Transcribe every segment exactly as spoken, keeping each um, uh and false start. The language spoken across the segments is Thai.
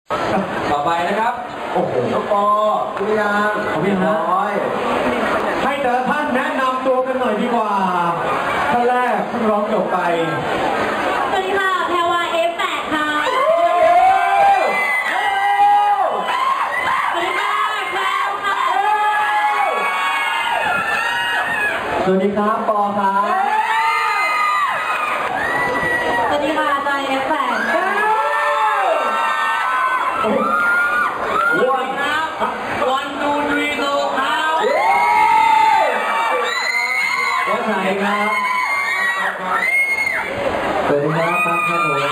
ต่อไปนะครับโอ้โหน้องปอพี่ยางพี่น้อยให้แต่ละท่านแนะนำตัวกันหน่อยดีกว่าท่านแรกท่านร้องจบไปสวัสดีค่ะแพรวา เอฟ แปด ค่ะสวัสดีค่ะแพรวค่ะสวัสดีครับปอครับสวัสดีค่ะจอย เอฟ แปดวันวันดูดีโลครับวันไหนครับสวัสดีครับปั๊บครับผม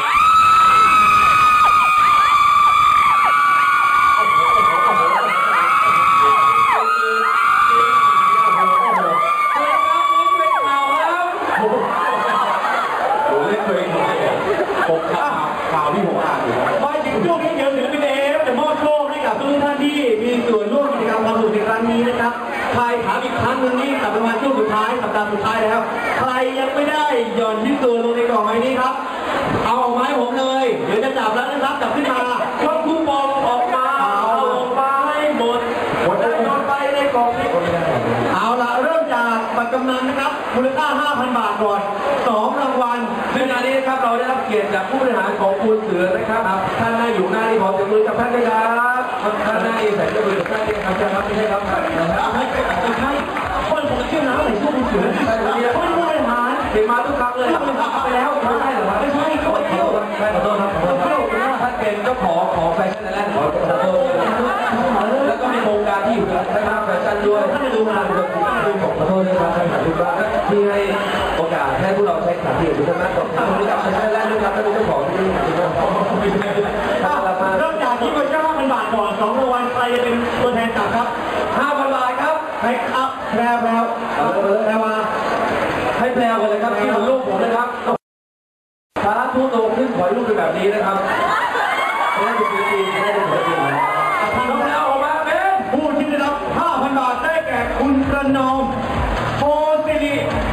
ผมข่าวข่าวที่ผมอ่านอยู่มาถึงช่วงนี้เดี๋ยวศิลปินเอฟจะมอบโชคให้กับทุกท่านที่มีส่วนร่วมกิจกรรมความสนุกในครั้งนี้นะครับใครถามอีกครั้งหนึ่งนี่สัปดาห์ช่วงสุดท้ายสัปดาห์สุดท้ายแล้วใครยังไม่ได้หย่อนที่ตัวลงในกล่องใบนี้ครับเอาออกมาให้ผมเลยเดี๋ยวจะจับแล้วนะครับจับขึ้นมาช่องคูปองออกมาเอาออกมาให้หมดหมดได้โยนไปในกล่องนี้เอาล่ะเริ่มจากบัตรกำนันนะครับมูลค่า ห้าพัน บาทก่อนสองรางวัลในงานนี้นะครับเราได้รับเกียรติจากผู้บริหารของปูนเสือนะครับท่านนั่งอยู่หน้าที่ขอจับมือกับท่านด้วยครับท่านนั่งเองใส่จับมือกับท่านด้วยครับจะรับไม่ใช่ครับไม่ใช่ไม่ใช่คนผมเชื่อนะใส่ชุดปูนเสือใช่ไหมเขาเป็นผู้บริหารเห็นมาทุกครั้งเลยไปแล้วไม่ใช่หรอไม่ใช่เขาเที่ยวใช่ขอโทษครับขอโทษท่านเป็นเจ้าของของแฟชั่นแลนด์ขอโทษแล้วก็มีโครงการที่อยู่นะครับแฟชั่นด้วยท่านจะดูงานด้วยขอโทษด้วยครับท่านขอโทษด้วยที่ให้โอกาสให้พวกเราใช้สถานที่อยู่ที่นั่นก่อนท่านรู้จักแฟชั่นแลนด์ด้วยครับท่านเป็นเจ้าของที่นี่เริ่มจากที่บริจาค ห้าพัน บาทก่อนสองรางวัลใครจะเป็นตัวแทนจับครับ ห้าพัน บาทครับให้ครับแพรวแพรวแพรวมาให้แพรวกันเลยครับที่ลูกผมนะครับสาธุโตขึ้นขอให้ลูกเป็นแบบนี้นะครับไม่ได้เป็นจริงไม่ได้เป็นจริงนะน้องแพรวออกมาเป็นผู้ที่ได้รับ ห้าพัน บาทได้แก่คุณประนอมโพสิริ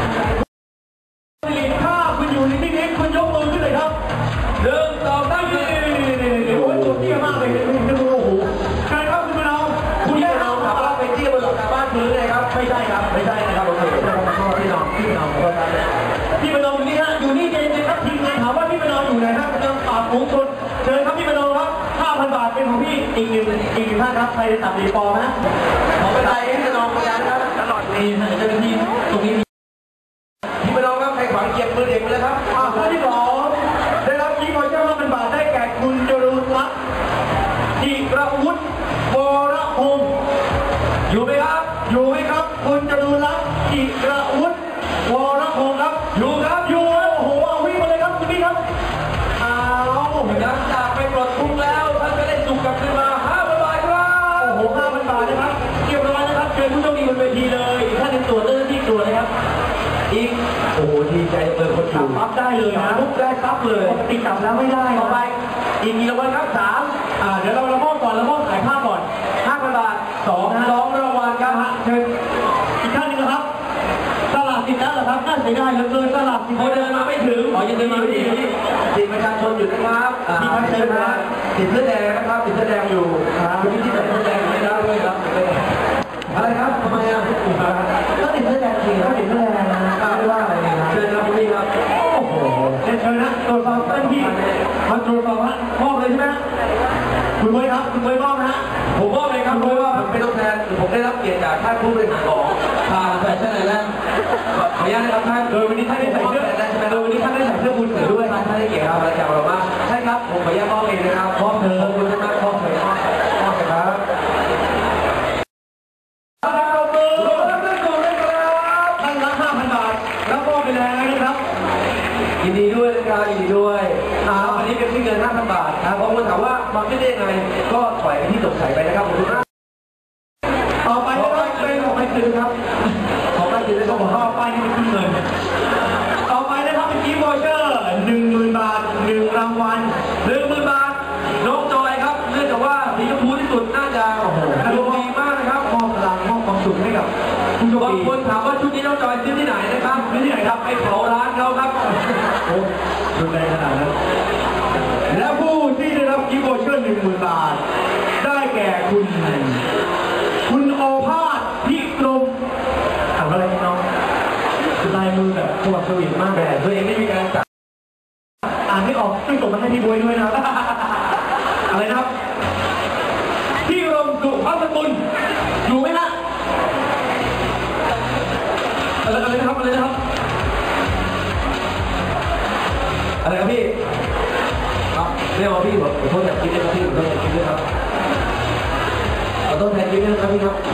ถ้าคุณอยู่ในที่นี้คุณยกมือขึ้นเลยครับเดินต่อตั้งนี่โอ้ยตัวเตี้ยมากเลยจะดูโอ้โหใครครับคุณประนอมคุณได้เอาขับรถไปเตี้ยบนหลังคาบ้านพื้นเลยครับไม่ใช่ครับไม่ใช่นะครับโอเคพี่ประนอมพี่ประนอมพี่ประนอมพี่ประนอมนี่ฮะอยู่นี่เจนเจนครับทีมงานถามว่าพี่ประนอมอยู่ไหนครับประนอมปากหงชนเชิญครับพี่ประนอมครับ ห้าพัน บาทเป็นของพี่อีกหนึ่งอีกหนึ่งท่านครับใครจะตัดดีปอนะขอไปไล่ให้พี่ประนอมกันนะครับตลอดนี้เจ้าหน้าที่ตรงนี้พี่ประนอมครับใครขวางเกียรติมือเด็กไปเลยครับท่านที่สองได้รับกีบอลเจ้าห้าพัน บาทได้แก่คุณจรุรัตน์จิรวุฒิวรพงศ์อยู่ไหมครับอยู่ไหมครับคุณจรุรัตน์จิรวุฒิวรพงศ์ครับอยู่ครับอยู่โอ้โหเอาวิ่งมาเลยครับพี่ครับเอาหลังจากไปปลดทุกข์แล้วท่านจะได้จุกกลับขึ้นมา ห้าพัน บาทครับโอ้โห ห้าพัน บาทนะครับเรียบร้อยนะครับเชิญผู้โชคดีบนเวทีเลยท่านเป็นตัวเจ้าหน้าที่ตัวเลยครับอีกโอ้โหดีใจเปิดคนอยู่ปั๊บได้เลยนะลุกได้ปั๊บเลยติดกลับแล้วไม่ได้ต่อไปอีกกี่รางวัลครับสามอ่าเดี๋ยวเราละมอบก่อนละมอบถ่ายภาพก่อน ห้าพัน บาทสองนะสองรางวัลครับเชิญอีกท่านนึงนะครับตลาดติดแล้วเหรอครับน่าเสียดายเหลือเกินตลาดติดเขาเดินมาไม่ถึงขอยังเดินมาไม่ถึงติดประชาชนอยู่นะครับที่พักเชิญนะติดเสื้อแดงนะครับติดเสื้อแดงอยู่คุณที่ใส่เสื้อแดงไม่ได้ด้วยครับอะไรครับทำไมอ่ะก็ติดเสื้อแดงจริงก็ติดเสื้อแดงนะไม่ว่าอะไรนะเชิญครับคุณพี่ครับโอ้โหเชิญนะตรวจสอบเจ้าหน้าที่มาตรวจสอบฮะมอบเลยใช่ไหมคุณเว้ยครับคุณเว้ยมอบนะฮะผมมอบเลยครับเพราะว่าผมเป็นตัวแทนผมได้รับเกียรติจากท่านผู้บริหารของทางแฟชั่นไอแลนด์ขออนุญาตนะครับท่านโดยวันนี้ท่านได้ใส่เสื้อโดยวันนี้ท่านได้ใส่เสื้อบุญเสือด้วยท่านได้เกียรติครับจากเรามากใช่ครับผมขออนุญาตมอบเองนะครับมอบเธอขอบคุณมากมอบเธอมอบครับยินดีด้วยนะครับยินดีด้วยอันนี้เป็นที่เงิน ห้าพัน บาทนะเพราะคนถามว่ามาไม่ได้ยังไงก็ปล่อยไปที่สงสัยไปนะครับขอบคุณมากต่อไปนะครับเป็นของไม่คืนครับของไม่คืนแล้วก็ต่อไปนี่เป็นเงินต่อไปนะครับเป็นกีบอเชอร์หนึ่งหมื่นบาทหนึ่งรางวัลหนึ่งหมื่นบาทน้องจอยครับเนื่องจากว่าสีชมพูที่สุดน่าจะดูดีมากนะครับมอบพลังมอบความสุขให้กับคุณบางคนถามว่าชุดนี้น้องจอยซื้อที่ไหนนะครับซื้อที่ไหนครับไปเผาร้านเขาครับโอ้ชุดแรงขนาดนั้นและผู้ที่ได้รับกิฟต์วอเชอร์หนึ่งหมื่นบาทได้แก่คุณคุณโอภาสพิกรมอ่านอะไรน้องลายมือแบบสวัสดิ์สวิตมากแต่ตัวเองไม่มีการจัดอ่านไม่ออกต้องส่งมาให้พี่บวยด้วยนะอะไรนะครับพี่รมสุภาพกุลอยู่ไหมฮะอะไรอะไรนะครับอะไรนะครับอะไรครับพี่ครับเรียกว่าพี่ผมขอโทษแทนคิดด้วยครับพี่ขอโทษแทนคิดด้วยครับขอโทษแทนคิดด้วยครับพี่ครับ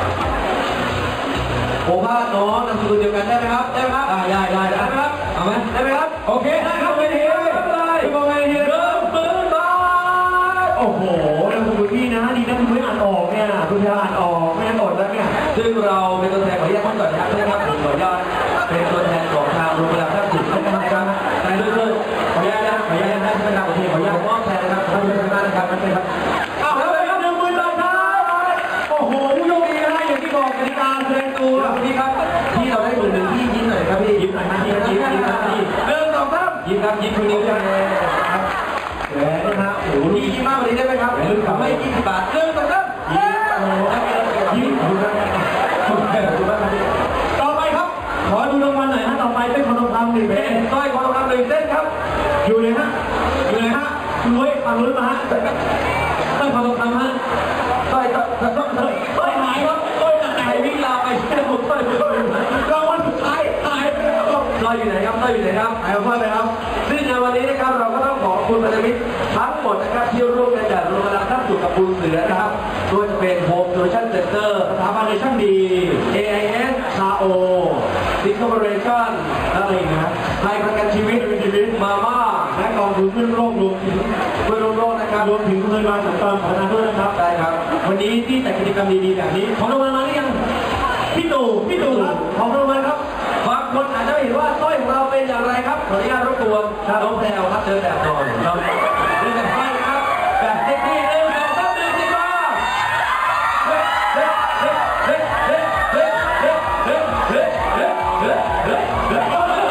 โอภาสน้องนามสกุลเดียวกันได้ไหมครับได้ไหมครับได้ได้ได้ไหมครับเอาไหมได้ไหมครับโอเคได้ครับไม่ได้ไม่เป็นไรไม่เป็นไรเริ่มเปิดบาทโอ้โหนามสกุลพี่นะดีนะคุณไม่อ่านออกเนี่ยคุณจะอ่านออกไม่อ่านอดแล้วเนี่ยซึ่งเราเป็นตัวแทนขออนุญาตท่านก่อนนะครับนะครับผมขออนุญาตเป็นตัวแทนของทางโรงพยาบาลท่าสุดนะครับในเรื่องขออนุญาตนะขออนุญาตนะท่านประธานโอเคขออนุญาตมอบแทนนะครับขอบคุณมากนะครับนั่นเป็นครับอ้าวแล้วไปครับหนึ่งหมื่นบาทครับโอ้โหผู้โชคดีนะอย่างที่บอกกติกาแสดงตัวพี่ครับที่เราได้หมื่นหนึ่งพี่ยิ้มหน่อยครับพี่ยิ้มหน่อยนะยิ้มยิ้มยิ้มครับพี่เริ่มสองสามยิ้มครับยิ้มคนนี้ด้วยนะครับแหวนนะครับโอ้โหพี่ยิ้มมากกว่านี้ได้ไหมครับไม่ยี่สิบบาทเริ่มสองสามยิ้มยิ้มขอบคุณครับขอบคุณมากครับต่อไปครับขอดูรางวัลหน่อยฮะต่อไปเป็นขนมปังหนึ่งเส้นสร้อยขนมปังหนึ่งเส้นครับอยู่เลยฮะอยู่เลยฮะคุณเว้ยฟังรู้มาฮะสร้อยขนมปังฮะสร้อยสร้อยสร้อยสร้อยสร้อยหายครับสร้อยจากไหนวิ่งลาไปเส้นผมสร้อยสร้อยรางวัลสุดท้ายหายไปแล้วสร้อยอยู่ไหนครับสร้อยอยู่ไหนครับหายไปเลยครับซึ่งในวันนี้นะครับเราก็ต้องขอบคุณพันธมิตรทั้งหมดนะครับที่ร่วมกันจัดโรงพยาบาลท่าสุขกับบุญเสือนะครับด้วยจะเป็นโฮมโซลูชั่นเซ็นเตอร์สถาบันในช่างดี เอ ไอ เอส คา โอ ดิคอร์ปอเรชั่นอะไรอีกนะไทยประกันชีวิตชีวิตมาม่าและกองทุนเพื่อโรครวมถึงเพื่อโรคนะครับรวมถึงโรงพยาบาลสังกัดพัฒนาด้วยนะครับได้ครับวันนี้ที่จัดกิจกรรมดีๆแบบนี้ของรางวัลมาหรือยังพี่ตู่พี่ตู่ครับของรางวัลครับบางคนอาจจะเห็นว่าสร้อยของเราเป็นอย่างไรครับขออนุญาตรบกวนน้องแพรวครับเดินแบบหน่อยเราเดินแบบสร้อยครับแบบเซ็กซี่หนึ่งสองสามหนึ่งสิบมาเฮ้ยเฮ้ยเฮ้ยเฮ้ยเฮ้ยเฮ้ยเฮ้ยเฮ้ยเฮ้ยเฮ้ยเฮ้ยเฮ้ย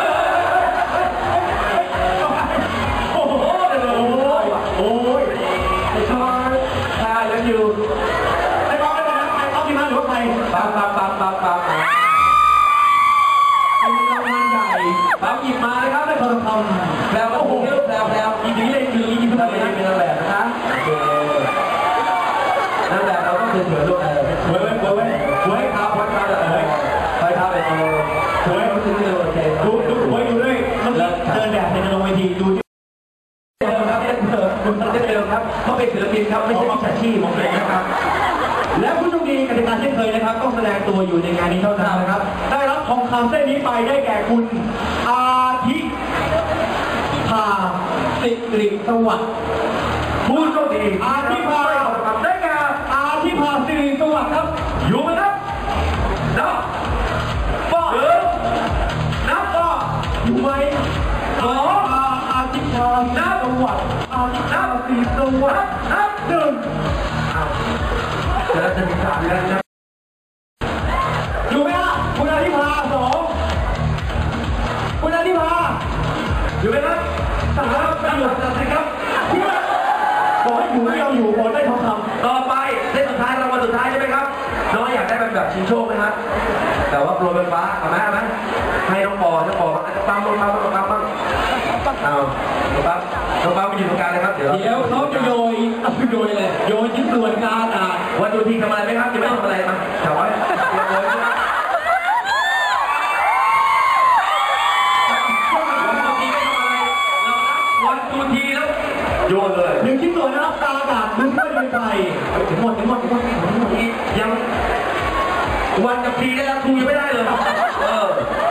โอ้โหโอ้ยไอ้ชอยตายแล้วอยู่ไอ้บอลไอ้บอลไอ้บอลที่มาหรือว่าใครปังปังปังปังปังปั๊บหยิบมานะครับได้คนทำแล้วโอ้โหแล้วแล้วอีกทีเลยอีกทีเป็นอะไรเป็นอะไรนะคะนั่นแหละเราต้องเฉยเฉยด้วยเว้ยเว้ยเว้ยเว้ยครับวัดครับเลยไปครับไปเอาเว้ยมันจะโอเคดูดูเว้ยดูด้วยเดินเดินแบบในลงเวทีดูที่เดิมครับเดิมเดิมเดิมครับเขาเป็นศิลปินครับไม่ใช่มิจฉาชีพของเองนะครับและผู้โชคดีกติกาเช่นเคยนะครับต้องแสดงตัวอยู่ในงานนี้เท่านั้นนะครับได้รับทองคำเส้นนี้ไปได้แก่คุณอาทิภาสิริสวัสดิ์ผู้โชคดีอาทิภาได้แก่อาทิภาสิริสวัสดิ์ครับอยู่ไหมครับนับป้านับป้าอยู่ไหมสองอาทิภานับสวัสดิ์อาทิภาสิริสวัสดิ์นับหนึ่งจะมีสามแล้วนะอยู่ไหมฮะคุณอาทิภาสองคุณอาทิภาอยู่ไหมครับสามไม่อยู่จัดสิครับบอกให้อยู่ไม่ยอมอยู่บอกได้ทองคำต่อไปเส้นสุดท้ายรางวัลสุดท้ายใช่ไหมครับน้องอยากได้เป็นแบบชิงโชคไหมครับแต่ว่าโปรยไฟฟ้าเอาไหมเอาไหมให้น้องปอน้องปออาจจะปั๊มลงปั๊มลงปั๊มปั๊มเอาน้องปั๊มน้องปั๊มไปอยู่ตรงกลางเลยครับเดี๋ยวเดี๋ยวเขาจะโยยเอาไปโยยเลยโยยชิ้นส่วนการอ่านวันดูทีทำอะไรไหมครับจะไม่ทำอะไรมาแถวไว้โยยโยนเลยหนึ่งชิ้นส่วนนะครับตาอากาศมึงไม่เป็นไรถึงหมดถึงหมดถึงหมดถึงหมดยังวันกับทีได้แล้วครูยังไม่ได้เลยเออ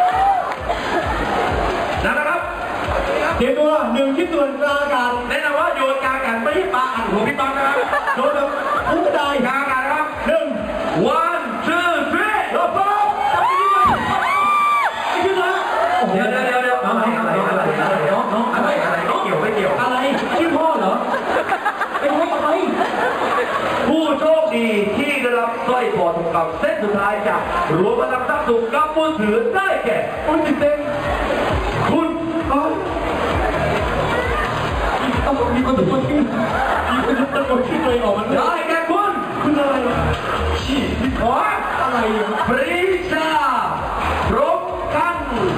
นะครับเตรียมตัวหนึ่งชิ้นส่วนตาอากาศแนะนำว่าโยนกาอากาศไม่ใช่ปลาอัดหัวพี่ปั๊มนะครับโยนแบบพุ่งใจกาอากาศนะครับหนึ่ง one two three รอบสองจับที่นี่ไอ้ขึ้นมาเดี๋ยวเดี๋ยวเดี๋ยวเดี๋ยวอะไรอะไรอะไรอะไรน้องน้องอะไรอะไรไม่เกี่ยวไม่เกี่ยวอะไรชื่อพ่อเหรอไอ้พ่ออะไรผู้โชคดีที่ได้รับสร้อยคอทองคำเส้นสุดท้ายจากรวมพลังทรัพย์สุขกับมือถือได้แก่คุณจิตเต็มคุณอ๋อมีคนมีคนมีคนมีคนคนชื่อตัวเองออกมาได้แก่คุณคุณอะไรชีพขออะไรปรีชาพรหมกัน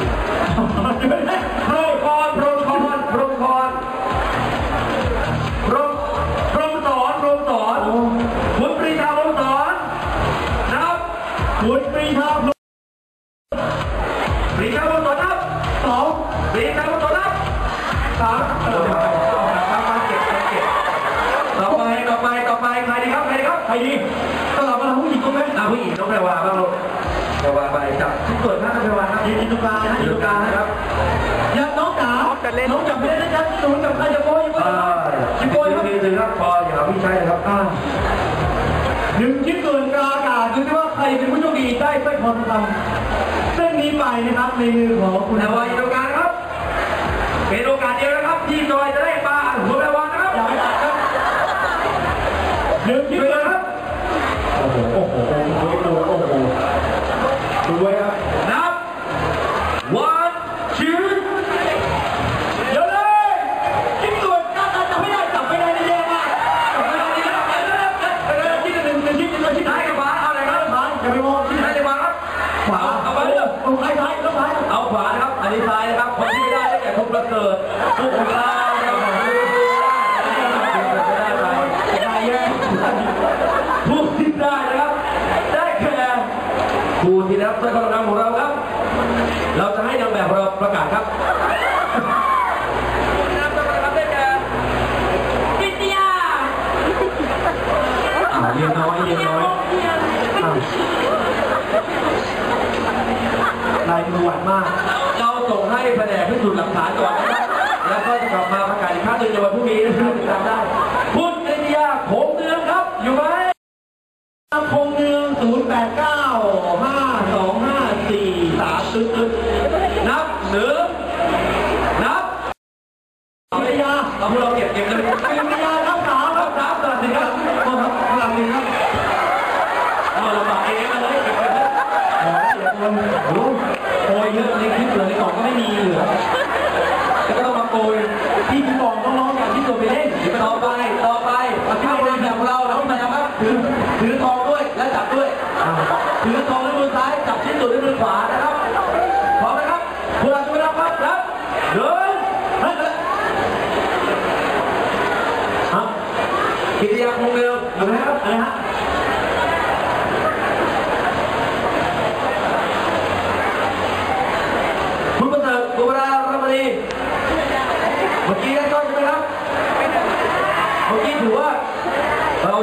โปรคอนโปรคอนโปรคอนโปรโปรสอนโปรสอนคุณปรีชาโปรสอนนะครับคุณปรีชาปรีชาโปรสอนนับสองปรีชาโปรสอนนับสามเออมาเก็บมาเก็บต่อไปต่อไปต่อไปใครดีครับใครดีครับใครดีสลับมาทางผู้หญิงตรงไหมอ่าผู้หญิงน้องแพรวาบ้างลูกแพรวาไปจับที่เปิดหน้าแพรวาครับยืนตรงกลางนะยืนตรงกลางนะครับอย่าน้องจ๋าน้องจับไม่ได้นะจ๊ะหนูจับใครจะโบยอ่าจะโบยครับถือครับพออย่าพี่ใช้นะครับอ่าหนึ่งชิ้นส่วนกลางอากาศดูที่ว่าใครเป็นผู้โชคดีได้สร้อยคอทองคำเส้นนี้ไปนะครับในมือของคุณแพรวาอยู่ตรงกลางครับเป็นโอกาสเดียวนะครับที่จอยจะได้ปลาหัวแพรวานะครับอย่าไปตัดครับหนึ่งชิ้นส่วนครับโอ้โหโอ้โหโอ้โหโอ้โหดูไว้ครับนับ one two เดี๋ยวเลยชิ้นส่วนจับจับไม่ได้จับไม่ได้นี่แย่มากจับไม่ได้นี่แล้วไปแล้วไปแล้วชิ้นหนึ่งหนึ่งชิ้นหนึ่งชิ้นท้ายกับขวาเอาอะไรครับขวาอย่าไปมองชิ้นท้ายจะวางครับขวาเอาไปเลยเอาซ้ายซ้ายแล้วซ้ายเอาขวานะครับอันนี้ซ้ายนะครับคนที่ไม่ได้ได้แก่ทุกประเสริฐทุกคนได้ครับผมไม่ได้ไปได้แย่ทุกที่ได้นะครับได้แก่ผู้ที่ได้รับสร้อยคอทองคำของเราครับเราจะให้นางแบบเราประกาศครับนางแบบประกาศได้แก่กิตติยาอ่าเรียนน้อยเรียนน้อยลายมือหวานมากเราส่งให้แผนกพิสูจน์หลักฐานก่อนนะครับแล้วก็จะกลับมาประกาศอีกครั้งหนึ่งในวันพรุ่งนี้นะครับติดตามได้คุณกิตติยาโขงเนืองครับอยู่ไหมคงเนืองศูนย์แปดเก้าห้าสองห้าสี่สามตึ๊ดตึ๊ดนับหนึ่งนับกิตติยาเราพวกเราเก็บเก็บเลยกิตติยานับสามนับสามสลับหนึ่งครับพอครับสลับหนึ่งครับเอาเราบอกเองมาเลยเก็บเลยโอ้ยเดี๋ยวคนโอ้โอ้ยเยอะในคลิปเหลือในกล่องก็ไม่มีเหลือก็ต้องมาโกยที่พี่บอกน้องๆอย่างที่ตัวไปเล่นต่อไปต่อไปมาที่โรงแรมของเราเราต้องนะครับถือถือทองด้วยและจับด้วยถือทองด้วยมือซ้ายจับชิ้นส่วนด้วยมือขวานะครับพร้อมไหมครับคุณอาชุนะครับครับเดินครับกิตติยาคงเร็วอยู่ไหมครับอะไรฮะคุณประเสริฐกุบรารัมณีเมื่อกี้ได้ต้นใช่ไหมครับเมื่อกี้ถือว่าเรา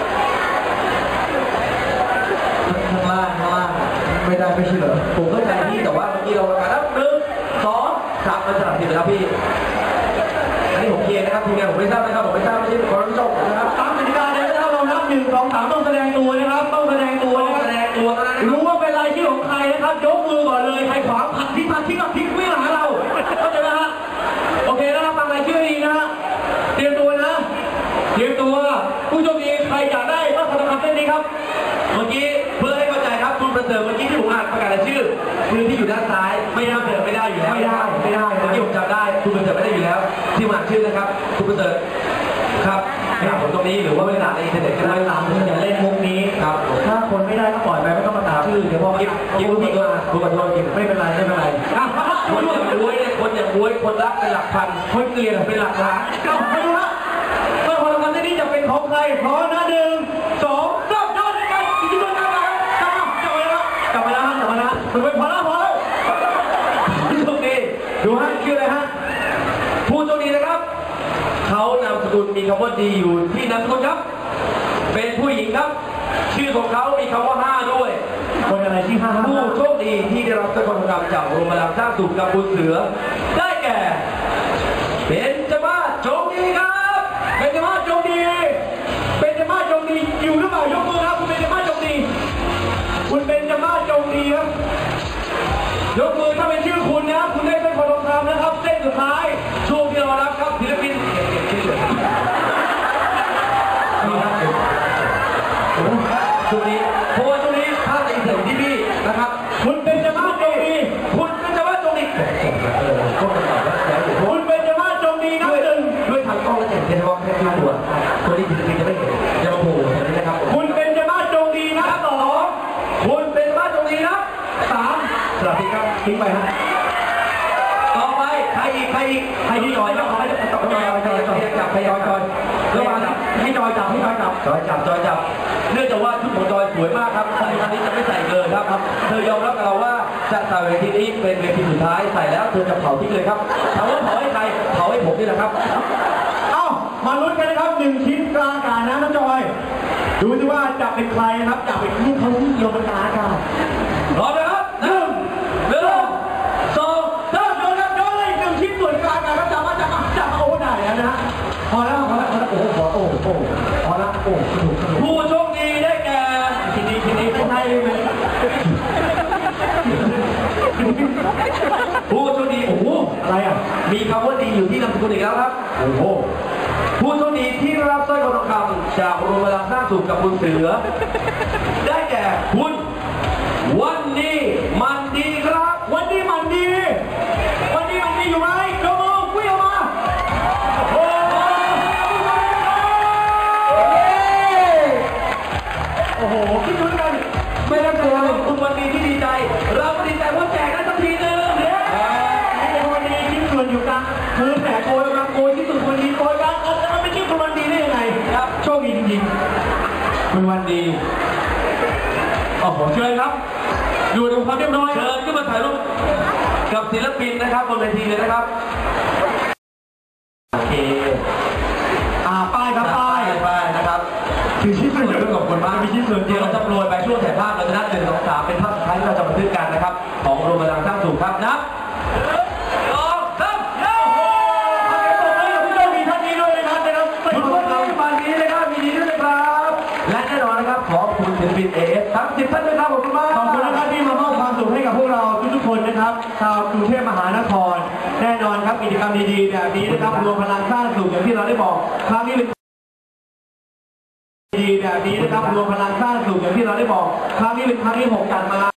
ข้างล่างข้างล่างไม่ได้ไม่ใช่เหรอผมเข้าใจพี่แต่ว่าเมื่อกี้เราประกาศแล้วหนึ่งสองสามมันสลับผิดแล้วพี่อันนี้ผมเคลียร์นะครับทีมงานผมไม่ทราบนะครับผมไม่ทราบไม่ใช่คนรับผิดชอบนะครับตามกติกาเลยนะครับเรานับหนึ่งสองสามต้องแสดงตัวนะครับต้องแสดงตัวนะครับแสดงตัวรู้ว่าเป็นรายชื่อของใครนะครับยกมือก่อนเลยใครขวางผักที่ผักที่กับพลิกไม่หาเราเข้าใจไหมฮะโอเคนะครับฟังรายชื่อดีนะฮะเตรียมตัวนะเตรียมตัวผู้โชคดีใครอยากได้ก็ทำตามเส้นนี้ครับเมื่อกี้เพื่อให้เข้าใจครับคุณประเสริฐเมื่อกี้ที่ผมอ่านประกาศรายชื่อคือที่อยู่ด้านซ้ายไม่ได้เดินไม่ได้อยู่แล้วไม่ได้ไม่ได้เมื่อกี้ผมจำได้คุณประเสริฐไม่ได้อยู่แล้วที่อ่านชื่อนะครับคุณประเสริฐครับไม่ถามผมตรงนี้หรือว่าไม่ถามในอินเทอร์เน็ตก็ได้ตามที่อย่าเล่นมุกนี้ครับถ้าคนไม่ได้ก็ปล่อยไปไม่ต้องมาถามชื่อเดี๋ยวพอกินกินคุณมาคุณขอโทษกินไม่เป็นไรไม่เป็นไรคนอย่างบวยเนี่ยคนอย่างบวยคนรักเป็นหลักพันคนเกลียดเป็นหลักล้านไม่รู้ละเมื่อคนทำนี้จะเป็นของใครขอนะหนึ่งสองสามยอดไปกินตัวกันไปกลับมาแล้วกลับมาแล้วกลับมาแล้วคุณไปพอแล้วพอแล้วผู้โชคดีดูฮะชื่ออะไรฮะผู้โชคดีนะครับเขานามสกุลมีคำว่าดีอยู่ที่นามสกุลครับเป็นผู้หญิงครับชื่อของเขามีคำว่าห้าด้วยคนอะไรที่ห้าผู้โชคดีที่ได้รับสร้อยคอทองคำจากโรงพยาบาลสร้างสุขกับบุญเสือได้แก่เป็นจมาศโชคดีครับเป็นจมาศโชคดีเป็นจมาศโชคดีอยู่หรือเปล่ายกมือครับคุณเป็นจมาศโชคดีคุณเป็นจมาศโชคดีครับยกมือถ้าเป็นชื่อคุณนะคุณได้สร้อยคอทองคำนะครับเส้นสุดท้ายช่วงที่เรารับครับศิลปินช่วงนี้เพราะว่าช่วงนี้ภาพในเสียงที่พี่นะครับคุณเป็นจมาศโชคดีคุณเป็นจมาศโชคดีคุณเป็นจมาศโชคดีนับหนึ่งด้วยทางกล้องและแจกเทนวอล์กแค่ตัวคนที่ศิลปินจะไม่ทิ้งไปฮะต่อไปใครอีกใครอีกใครที่จอยแล้วใครจะจับจอยจอยจอยจับจอยจอยระหว่างให้จอยจับให้จอยจับจอยจับจอยจับเนื่องจากว่าชุดของจอยสวยมากครับใส่ครั้งนี้จะไม่ใส่เลยครับเธอยอมรับกับเราว่าจะใส่เวทีนี้เป็นเวทีสุดท้ายใส่แล้วเธอจะเผาทิ้งเลยครับถามว่าเผาให้ใครเผาให้ผมนี่แหละครับเอ้ามาลุ้นกันนะครับหนึ่งชิ้นกลางอากาศนะน้องจอยดูสิว่าจะเป็นใครนะครับจะเป็นลูกเขาที่โยนกลางอากาศรอเลยครับหนึ่งหนึ่งสองสามโยนครับโยนเลยหนึ่งชิ้นส่วนกลางอากาศจับมาจับมาจับมาโอ้ได้แล้วนะพอแล้วพอแล้วพอแล้วโอ้โหโอ้โหพอแล้วโอ้โหผู้โชคดีได้แก่ทีนี้ทีนี้ไม่ใช่เลยผู้โชคดีโอ้โหอะไรอ่ะมีคำว่าดีอยู่ที่นามสกุลอีกแล้วครับโอ้โหผู้โชคดีที่รับสร้อยคอทองคำจากโรงพยาบาลสร้างสุขกับคุณเสือได้แก่คุณวันนี้มันดีครับวันนี้มันดีวันนี้มันดีอยู่ไหมยกมือวิ่งออกมาโอ้โอ้โหคิดดูกันไม่ได้ใจคุณวันนี้ที่ดีใจเราก็ดีใจเพราะแจกได้สักทีนึงเนี่ยไอ้วันนี้คิดส่วนอยู่กลางมือแผลโกยมาโกยที่สุดวันนี้โกยกันแล้วมันไม่คิดคุณวันดีได้ยังไงครับโชคดีจริงๆคุณวันดีโอ้โหเชิญครับอยู่ในความเรียบร้อยเชิญขึ้นมาถ่ายรูปกับศิลปินนะครับบนเวทีเลยนะครับโอเคอ่าป้ายครับป้ายป้ายนะครับคือชิ้นส่วนด้วยกับคนบ้านมีชิ้นส่วนเดียวเราจะโปรยไปช่วงถ่ายภาพเราจะนับหนึ่งสองสามเป็นภาพสุดท้ายที่เราจะบันทึกกันนะครับของโรงพยาบาลสร้างสุขครับนับสองสามเย้โอ้โหขอบคุณผู้โชคดีท่านนี้ด้วยนะครับนะครับคุณผู้ชมมาดีนะครับมีดีด้วยนะครับและแน่นอนนะครับขอบคุณศิลปินเอเอสทั้งสิบท่านนะครับขอบคุณมากขอบคุณนะครับที่มามอบความสุขให้กับพวกเราทุกๆคนนะครับชาวกรุงเทพมหานครแน่นอนครับกิจกรรมดีๆแบบนี้นะครับรวมพลังสร้างสุขอย่างที่เราได้บอกครั้งนี้เป็นดีแบบนี้นะครับรวมพลังสร้างสุขอย่างที่เราได้บอกครั้งนี้เป็นครั้งที่หกจัดมา